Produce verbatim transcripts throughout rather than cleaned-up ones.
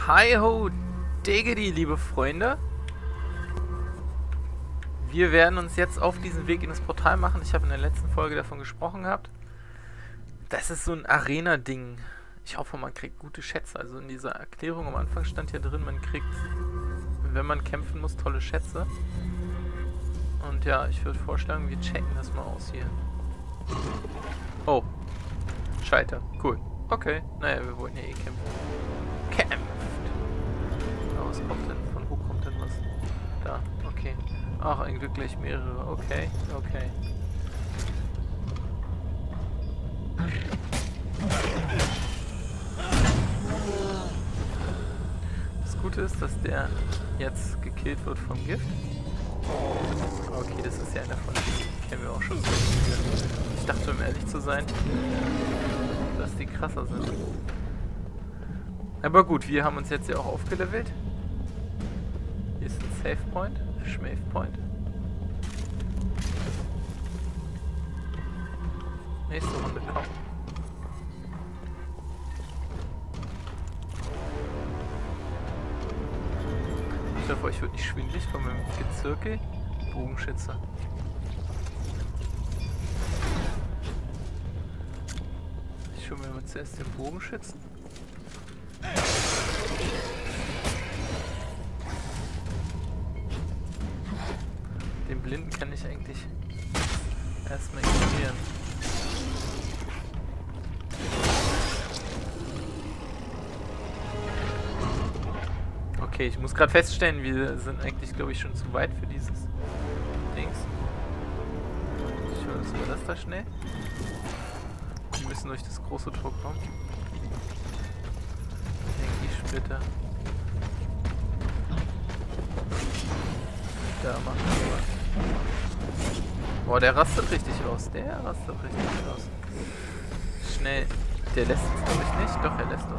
Hi ho, diggity, liebe Freunde. Wir werden uns jetzt auf diesen Weg in das Portal machen. Ich habe in der letzten Folge davon gesprochen gehabt. Das ist so ein Arena-Ding. Ich hoffe, man kriegt gute Schätze. Also in dieser Erklärung am Anfang stand ja drin, man kriegt, wenn man kämpfen muss, tolle Schätze. Und ja, ich würde vorschlagen, wir checken das mal aus hier. Oh. Scheiter. Cool. Okay. Naja, wir wollten ja eh kämpfen. Kämpft. Oh, was kommt denn? Von wo kommt denn was? Da. Okay. Ach, ein Glück gleich mehrere. Okay. Okay. Das Gute ist, dass der jetzt gekillt wird vom Gift. Okay, das ist ja einer von denen, kennen wir auch schon so. Ich dachte, um ehrlich zu sein, dass die krasser sind. Aber gut, wir haben uns jetzt ja auch aufgelevelt. Hier ist ein Save Point, Schmave Point. Nächste Runde, komm. Ich hoffe, euch wird nicht schwindelig von meinem Gezirkel. Bogenschütze. Ich hole mir mal zuerst den Bogenschützen. Den Blinden kann ich eigentlich erstmal ignorieren. Okay, ich muss gerade feststellen, wir sind eigentlich, glaube ich, schon zu weit für dieses Dings. Ich hole uns mal das da schnell. Wir müssen durch das große Tor kommen. Energiesplitter. Da machen wir was. Boah, der rastet richtig aus. Der rastet richtig aus. Schnell. Der lässt uns, glaube ich, nicht. Doch, er lässt uns.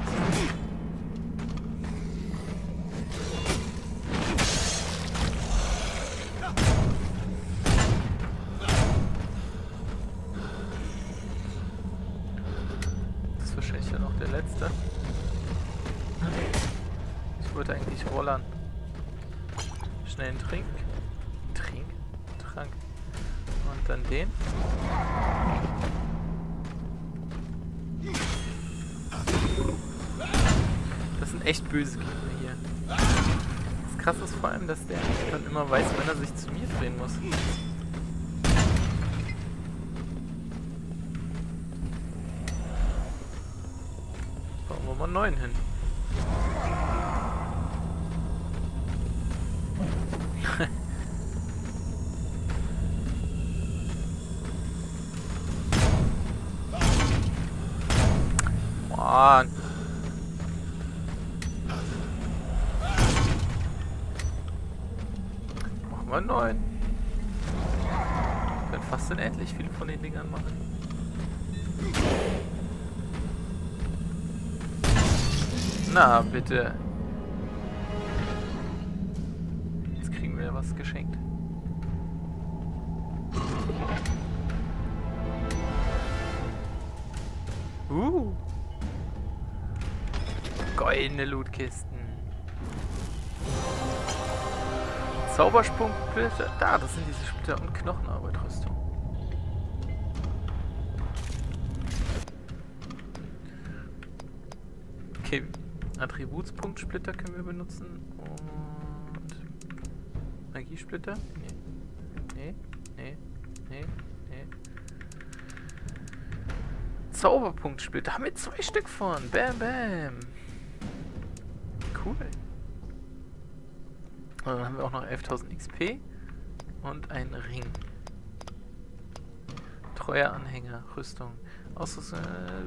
Wahrscheinlich ja noch der letzte. Ich wollte eigentlich rollern. Schnell einen Trink. Trink? Trank. Und dann den. Das sind echt böse Gegner hier. Das Krasse ist vor allem, dass der dann immer weiß, wenn er sich zu mir drehen muss. neun hin. Mann. Machen wir neun. Wir können fast unendlich viele von den Dingern machen. Na, bitte. Jetzt kriegen wir ja was geschenkt. Uh. Goldene Lootkisten. Zaubersprung-Splitter. Da, das sind diese Splitter und Knochenarbeitrüstung. Okay. Attributspunkt-Splitter können wir benutzen und Magiesplitter? Nee. Nee, nee, nee, nee. Zauberpunkt-Splitter. Haben wir zwei Stück von. Bam, bam. Cool. Und dann haben wir auch noch elftausend X P und einen Ring. Treuer Anhänger, Rüstung. Ausrüstung.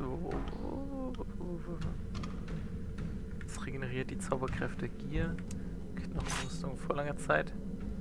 Das regeneriert die Zauberkräfte. Gier, Knochenrüstung vor langer Zeit.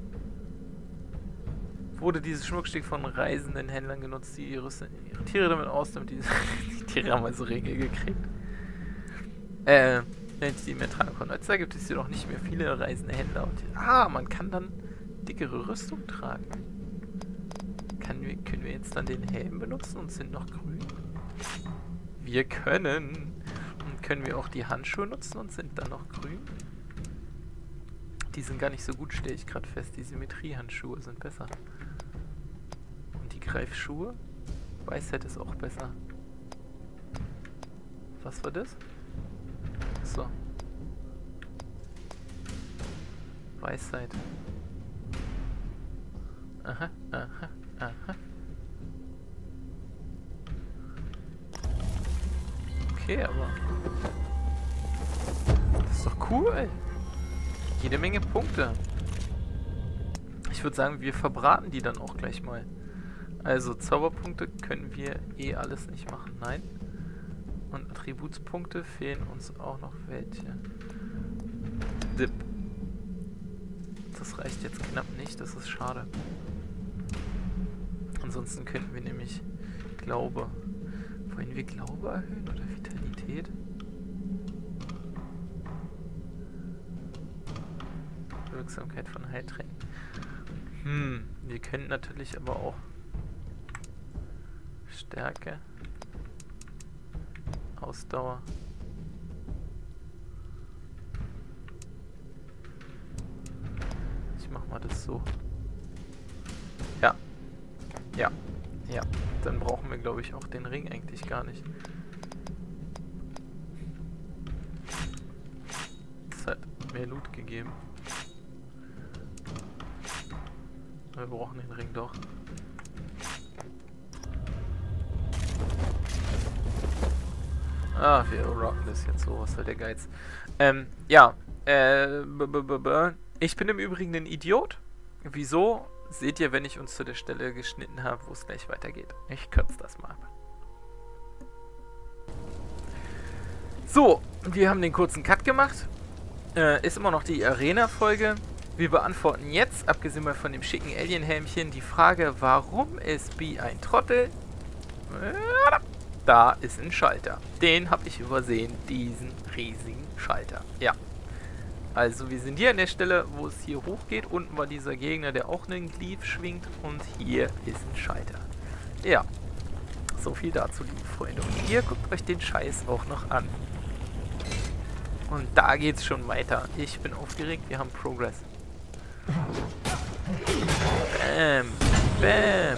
Wurde dieses Schmuckstück von reisenden Händlern genutzt, die ihre, ihre Tiere damit aus, damit die, die Tiere haben also Ringe gekriegt. Äh, wenn ich die mehr tragen konnte. Jetzt gibt es jedoch nicht mehr viele reisende Händler. Und, ah, man kann dann dickere Rüstung tragen. Kann wir, können wir jetzt dann den Helm benutzen und sind noch grün? Wir können. können wir auch die Handschuhe nutzen und sind dann noch grün. Die sind gar nicht so gut, stelle ich gerade fest. Die Symmetrie-Handschuhe sind besser. Und die Greifschuhe? Weisheit ist auch besser. Was war das? So. Weisheit. Aha, aha, aha. Okay, aber... Das ist doch cool. Jede Menge Punkte. Ich würde sagen, wir verbraten die dann auch gleich mal. Also, Zauberpunkte können wir eh alles nicht machen. Nein. Und Attributspunkte fehlen uns auch noch welche. Dip. Das reicht jetzt knapp nicht, das ist schade. Ansonsten könnten wir nämlich Glaube. Wollen wir Glaube erhöhen oder Vitalität? Wirksamkeit von Heiltränken. Hm, wir können natürlich aber auch Stärke, Ausdauer. Ich mach mal das so. Ja. Ja. Ja. Dann brauchen wir, glaube ich, auch den Ring eigentlich gar nicht. Das hat mehr Loot gegeben. Wir brauchen den Ring doch. Ah, wir rocken das jetzt so. Was soll der Geiz? Ähm, ja. Äh, b -b -b -b ich bin im Übrigen ein Idiot. Wieso? Seht ihr, wenn ich uns zu der Stelle geschnitten habe, wo es gleich weitergeht. Ich kürze das mal ab. So, wir haben den kurzen Cut gemacht. Äh, ist immer noch die Arena-Folge. Wir beantworten jetzt, abgesehen mal von dem schicken Alien-Helmchen, die Frage, warum ist B ein Trottel? Da ist ein Schalter. Den habe ich übersehen, diesen riesigen Schalter. Ja. Also wir sind hier an der Stelle, wo es hier hochgeht. Unten war dieser Gegner, der auch einen Glied schwingt. Und hier ist ein Schalter. Ja. So viel dazu, liebe Freunde. Und ihr guckt euch den Scheiß auch noch an. Und da geht's schon weiter. Ich bin aufgeregt, wir haben Progress. Bam. Bam.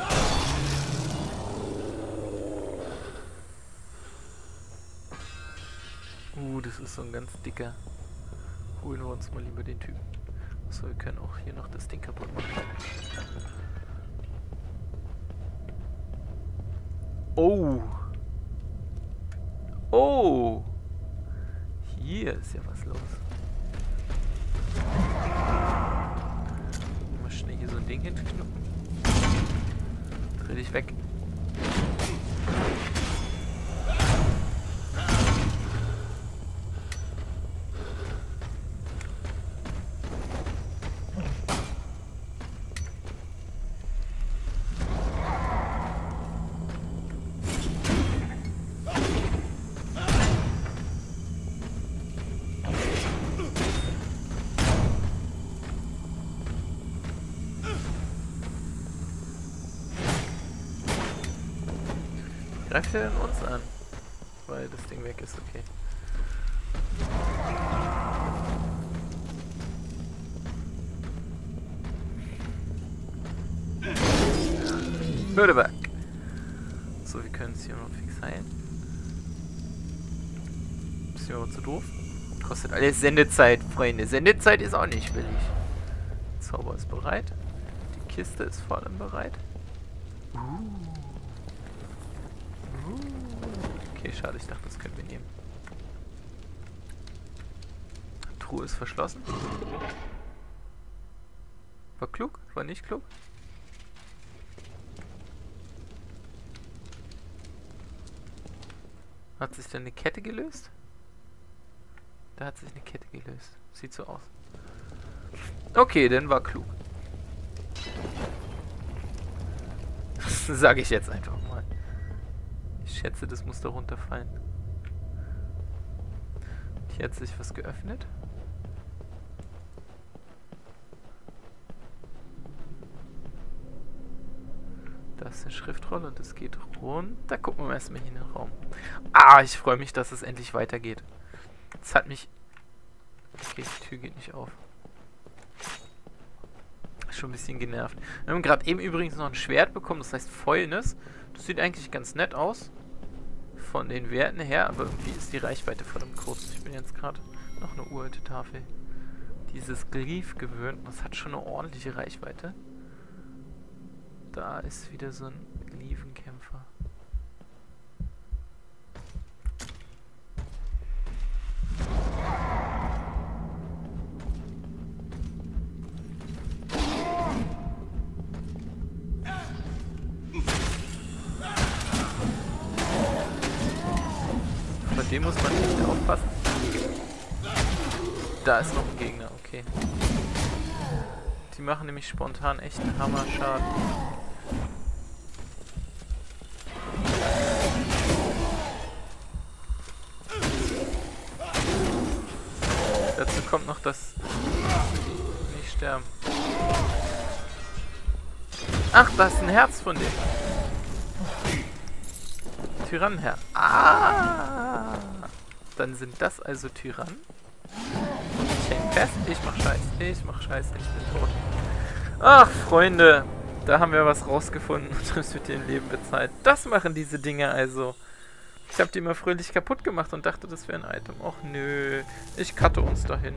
Uh, das ist so ein ganz dicker. Holen wir uns mal lieber den Typen. So, wir können auch hier noch das Ding kaputt machen. Oh. Oh. Hier ist ja was los. Mal schnell hier so ein Ding hinknoppen. Dreh dich weg. Greift er denn uns an? Weil das Ding weg ist, okay. Hürde weg! So, wir können es hier noch fix heilen. Ist mir aber zu doof. Kostet alles Sendezeit, Freunde. Sendezeit ist auch nicht billig. Zauber ist bereit. Die Kiste ist vor allem bereit. Uh. Okay, schade, ich dachte, das können wir nehmen. Truhe ist verschlossen. War klug? War nicht klug? Hat sich denn eine Kette gelöst? Da hat sich eine Kette gelöst. Sieht so aus. Okay, dann war klug. Das sage ich jetzt einfach mal. Ich schätze, das muss da runterfallen. Hier hat sich was geöffnet. Da ist eine Schriftrolle und es geht runter. Gucken wir erstmal hier in den Raum. Ah, ich freue mich, dass es endlich weitergeht. Das hat mich... Okay, die Tür geht nicht auf. Schon ein bisschen genervt. Wir haben gerade eben übrigens noch ein Schwert bekommen, das heißt Fäulnis. Das sieht eigentlich ganz nett aus. Von den Werten her, aber irgendwie ist die Reichweite verdammt kurz. Ich bin jetzt gerade noch eine uralte Tafel. Dieses Glyph gewöhnt, das hat schon eine ordentliche Reichweite. Da ist wieder so ein Glyphenkämpfer. Bei dem muss man nicht aufpassen. Da ist noch ein Gegner, okay. Die machen nämlich spontan echt einen Hammer-Schaden. Dazu kommt noch, dass die nicht sterben. Ach, da ist ein Herz von dem. Tyrannenherz. Ah! Dann sind das also Tyrannen. Ich häng fest. Ich mach Scheiß. Ich mach Scheiß. Ich bin tot. Ach, Freunde. Da haben wir was rausgefunden und das wird den Leben bezahlt. Das machen diese Dinge also. Ich habe die immer fröhlich kaputt gemacht und dachte, das wäre ein Item. Och nö. Ich cutte uns dahin.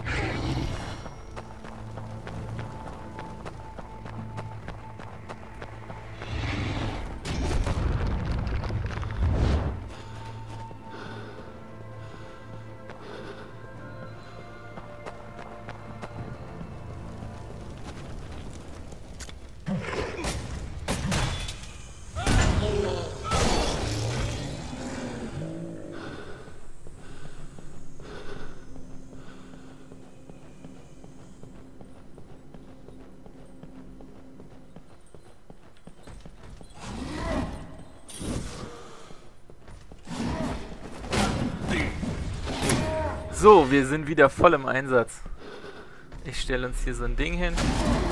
So, wir sind wieder voll im Einsatz. Ich stelle uns hier so ein Ding hin.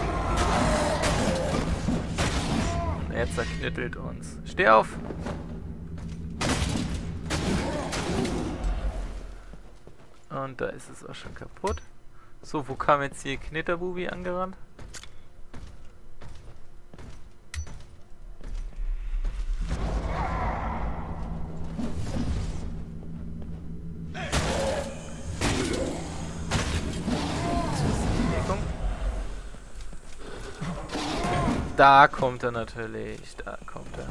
Und er zerknittelt uns. Steh auf! Und da ist es auch schon kaputt. So, wo kam jetzt hier Knitterbubi angerannt? Da kommt er natürlich, da kommt er.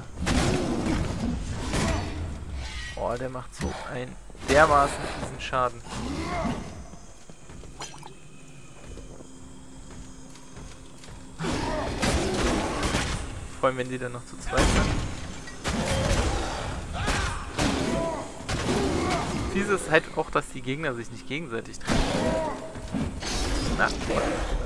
Oh, der macht so einen dermaßen diesen Schaden. Vor allem, wenn die dann noch zu zweit sind. Fies ist halt auch, dass die Gegner sich nicht gegenseitig treffen. Na, genau.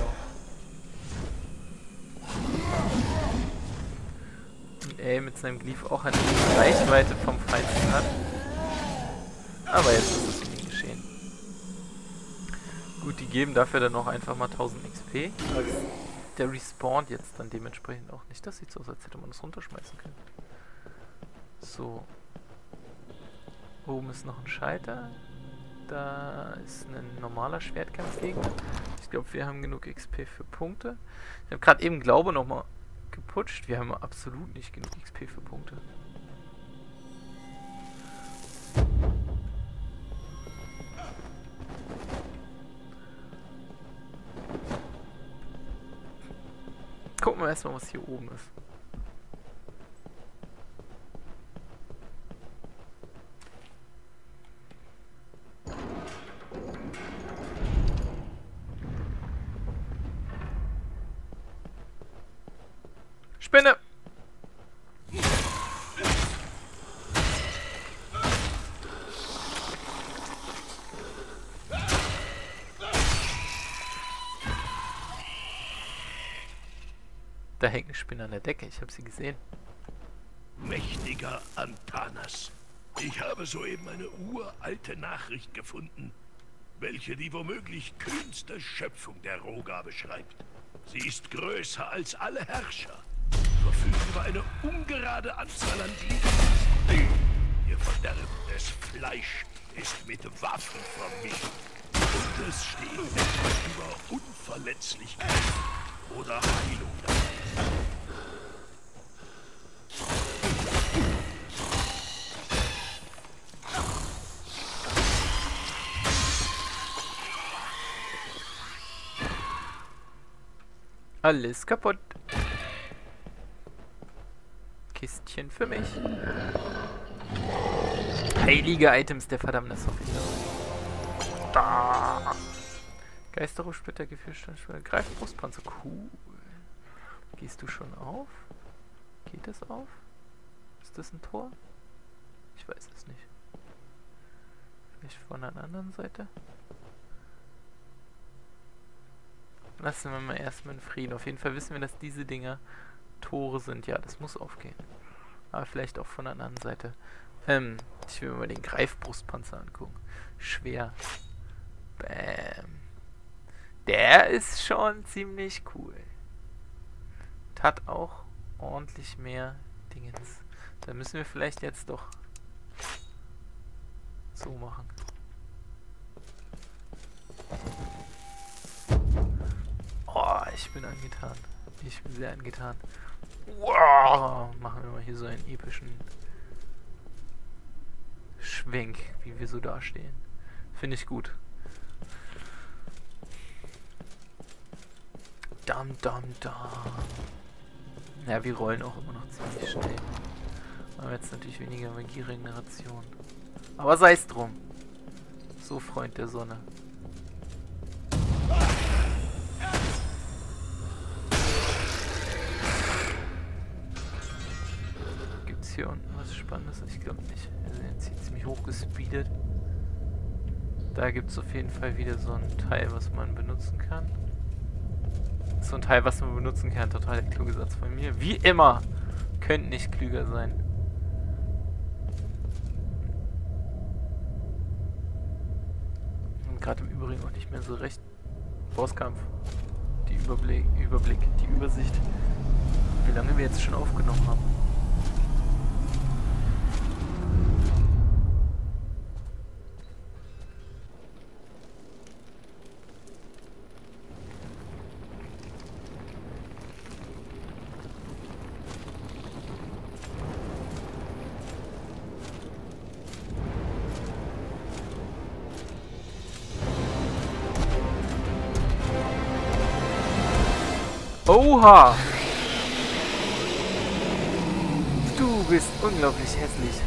Er mit seinem Glyph auch eine Reichweite vom Feind hat. Aber jetzt ist es ihm geschehen. Gut, die geben dafür dann auch einfach mal tausend X P. Also der respawnt jetzt dann dementsprechend auch nicht. Das sieht so aus, als hätte man das runterschmeißen können. So. Oben ist noch ein Schalter. Da ist ein normaler Schwertkampfgegner. Ich glaube, wir haben genug X P für Punkte. Ich habe gerade eben Glaube nochmal geputscht. Wir haben absolut nicht genug X P für Punkte. Gucken wir erstmal, was hier oben ist. Spinne! Da hängt eine Spinne an der Decke, ich habe sie gesehen. Mächtiger Antanas, ich habe soeben eine uralte Nachricht gefunden, welche die womöglich kühnste Schöpfung der Roga beschreibt. Sie ist größer als alle Herrscher, verfügt über eine ungerade Anzahl an Gliedern. Ihr verderbendes Fleisch ist mit Waffen vermischt. Und es steht etwas über Unverletzlichkeit oder Heilung dabei. Alles kaputt. Kistchen für mich. Heilige Items der verdammten Software. Da. Geisterrufsplitter, Gefühlsstandschwelle, Greifbrustpanzer. Cool. Gehst du schon auf? Geht es auf? Ist das ein Tor? Ich weiß es nicht. Vielleicht von der anderen Seite? Lassen wir mal erstmal in Frieden. Auf jeden Fall wissen wir, dass diese Dinger Tore sind. Ja, das muss aufgehen. Aber vielleicht auch von der anderen Seite. Ähm, ich will mir mal den Greifbrustpanzer angucken. Schwer. Bam. Der ist schon ziemlich cool. Und hat auch ordentlich mehr Dingens. Da müssen wir vielleicht jetzt doch so machen. Oh, ich bin angetan. Ich bin sehr angetan. Wow. Machen wir mal hier so einen epischen Schwenk, wie wir so dastehen. Finde ich gut. Dam, dam, dam. Ja, wir rollen auch immer noch ziemlich schnell. Aber jetzt natürlich weniger Magieregeneration. Aber sei es drum. So, Freund der Sonne. Gibt's hier unten was Spannendes? Ich glaube nicht. Wir sind jetzt hier ziemlich hoch gespeedet. Da gibt es auf jeden Fall wieder so ein Teil, was man benutzen kann. So ein Teil, was man benutzen kann. Total der kluge Satz von mir. Wie immer! Könnte nicht klüger sein. Und gerade im Übrigen auch nicht mehr so recht. Bosskampf. Die Überblick, Überblick, die Übersicht. Wie lange wir jetzt schon aufgenommen haben. Oha! Du bist unglaublich hässlich.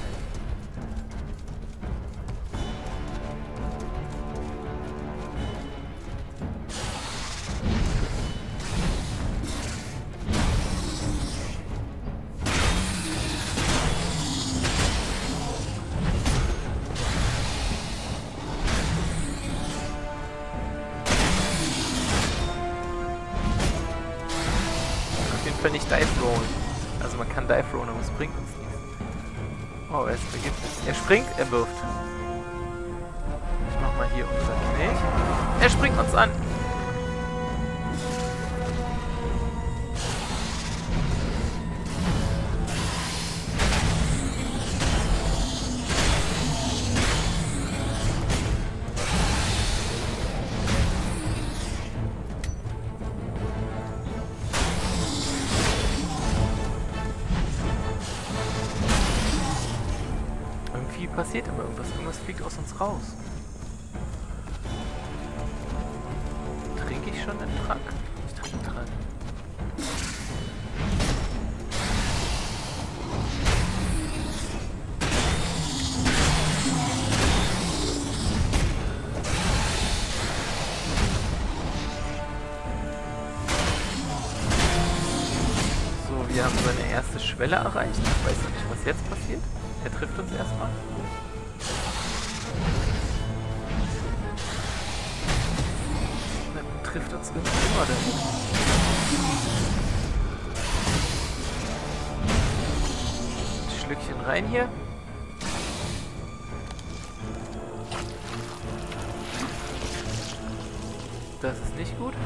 Nicht Dive Rollen. Also man kann Dive Rollen, aber es bringt uns nichts. Oh, er ist vergiftet. Er springt, er wirft. Ich mach mal hier unser Knech. Er springt uns an. Passiert immer irgendwas. Irgendwas fliegt aus uns raus. Trinke ich schon den Trank? Ich trinke den Trank. So, wir haben seine erste Schwelle erreicht. Ich weiß noch nicht, was jetzt passiert. Er trifft uns erstmal. Dann trifft uns immer damit. Ein Schlückchen rein hier. Das ist nicht gut.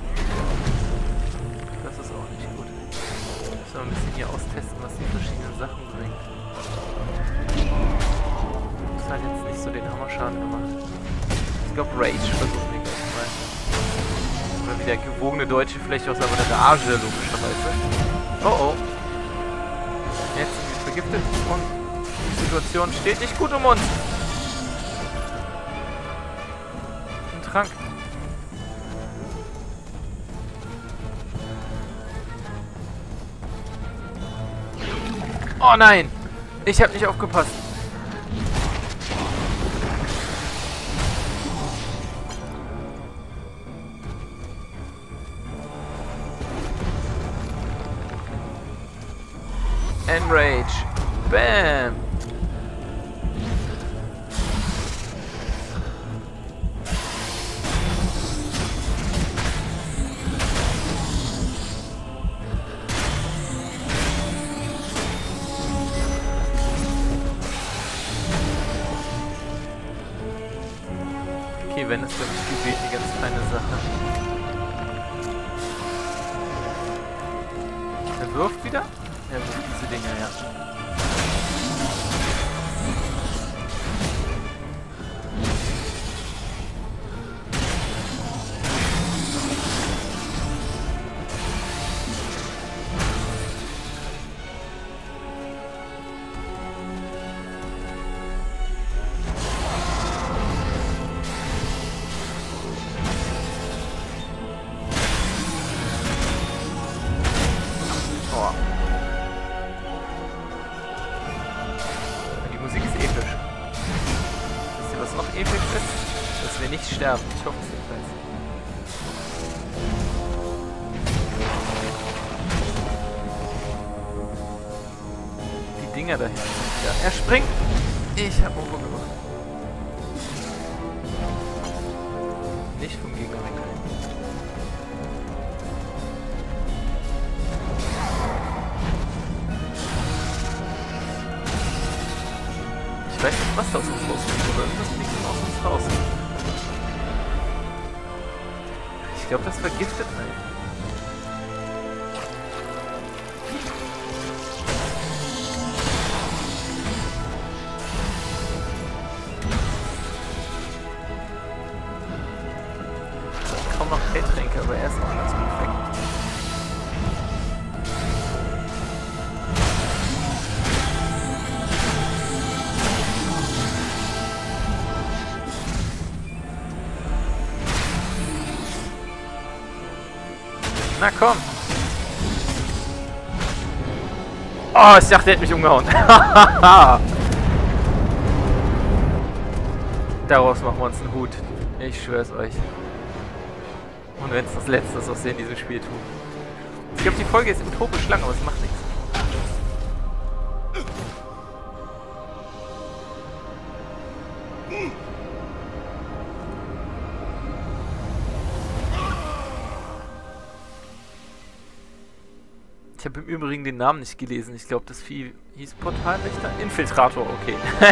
Das ist auch nicht gut. Müssen wir ein bisschen hier austesten, was die verschiedenen Sachen bringen. das hat jetzt nicht so den Hammerschaden gemacht. Ich glaube, Rage versuchen wir gleich mal. Oder wie der gewogene Deutsche vielleicht aus aber der Rage, logischerweise. Oh oh. Jetzt sind wir vergiftet und die Situation steht nicht gut um uns. Ein Trank. Oh nein! Ich hab nicht aufgepasst. Enrage. Bam! Okay, wenn es glaube ich gewählt, eine ganz feine Sache. Er wirft wieder? Er wirft diese Dinger, ja. Dass wir nicht sterben. Ich hoffe es jedenfalls. Die Dinger dahinter sind wieder. Er springt! Ich hab Ovo gemacht. Nicht vom Gegner wegrennen. Ich weiß nicht, was da aus uns rauskommt, oder irgendwas fliegt aus uns raus. Ich glaube, das vergiftet einen. Kaum noch Heiltränke, aber er ist auch ganz perfekt. Na komm! Oh, ich dachte, er hätte mich umgehauen. Daraus machen wir uns einen Hut. Ich schwör's euch. Und wenn es das Letzte ist, was wir in diesem Spiel tun. Ich glaube, die Folge ist utopisch lang, aber es macht nichts. Ich habe im Übrigen den Namen nicht gelesen. Ich glaube, das Vieh hieß Portalwächter. Infiltrator, okay.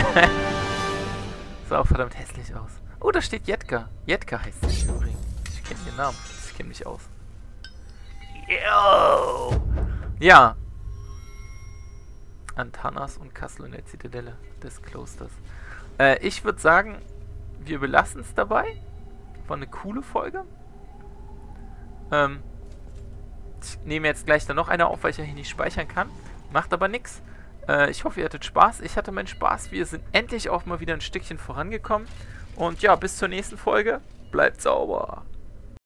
Sah auch verdammt hässlich aus. Oh, da steht Jedka. Jedka heißt sie im Übrigen. Ich kenne den Namen. Ich kenne mich aus. Yo! Ja. Antanas und Kassel in der Zitadelle des Klosters. Äh, ich würde sagen, wir belassen es dabei. War eine coole Folge. Ähm... Ich nehme jetzt gleich dann noch eine auf, weil ich ja hier nicht speichern kann. Macht aber nichts. Äh, ich hoffe, ihr hattet Spaß. Ich hatte meinen Spaß. Wir sind endlich auch mal wieder ein Stückchen vorangekommen. Und ja, bis zur nächsten Folge. Bleibt sauber.